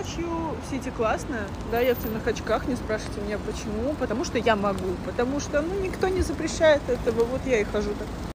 ночью в Сити классно. Да, я в темных очках, не спрашивайте меня почему. Потому что я могу. Потому что, никто не запрещает этого. Вот я и хожу так.